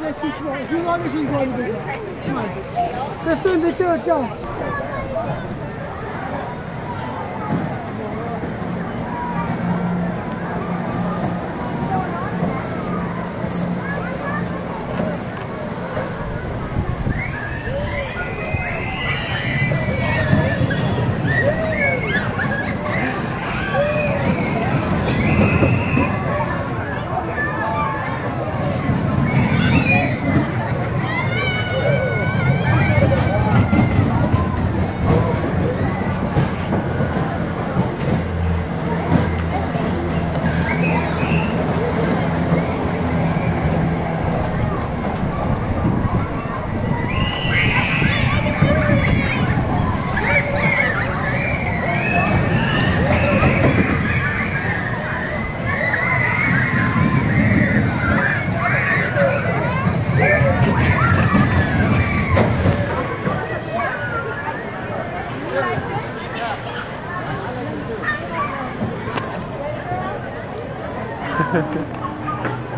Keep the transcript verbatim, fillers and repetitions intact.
再去说，有哪里是过的这个？这顺着叫叫。 呵呵。